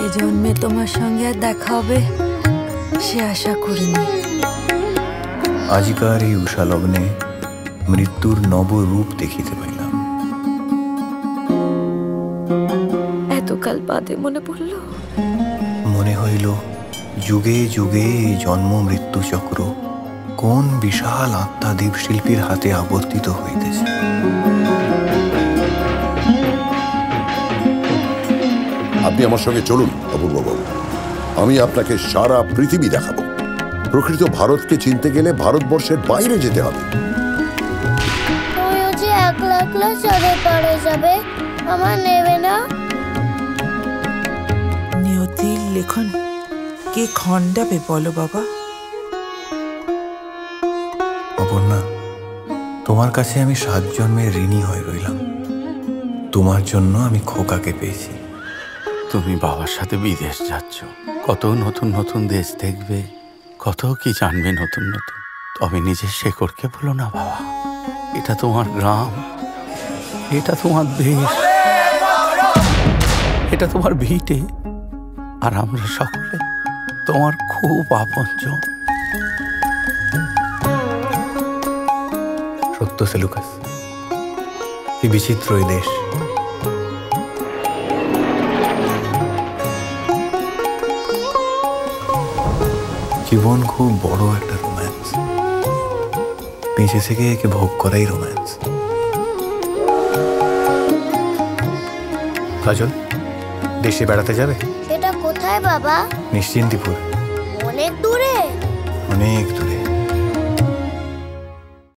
জন্মে তোমার সঙ্গে আর দেখা হবে সে আশা করিনি। আজিকার এই উষা লগ্নে মৃত্যুর নব রূপ দেখিতে পাইলাম। এতকাল বাদে মনে পড়ল, মনে হইল যুগে যুগে এই জন্ম মৃত্যু চক্র কোন বিশাল আত্মা দেবশিল্পীর হাতে আবর্তিত হইতেছে। আপনি আমার সঙ্গে চলুন অপূর্ববাবু, আমি আপনাকে সারা পৃথিবী দেখাবো। প্রকৃত ভারতকে চিনতে গেলে ভারতবর্ষের বাইরে যেতে হবে। একলা একলা চড়ে পড়ে যাবে, আমার নেবে না। নিয়তির লেখন কে খণ্ডাবে বলো বাবা? অপর্ণা, তোমার কাছে আমি 7 জন্মের ঋণী হয়ে রইলাম। তোমার জন্য আমি খোকাকে পেয়েছি। তুমি বাবার সাথে বিদেশ যাচ্ছ, কত নতুন নতুন দেশ দেখবে, কত কি জানবে নতুন নতুন। তবে নিজের শেকড়কে ভুলো না বাবা। এটা তোমার গ্রাম, এটা তোমার দেশ, এটা তোমার ভিটে, আর আমরা সকলে তোমার খুব আপনজন। সত্য সেলুকাস, কি বিচিত্র এই দেশ। জীবন খুব বড় একটা রোম্যান্স, বেঁচে থেকে একে ভোগ করাই রোম্যান্স। কাজল, দেশে বেড়াতে যাবে? এটা কোথায় বাবা? নিশ্চিন্তিপুর। অনেক দূরে? অনেক দূরে।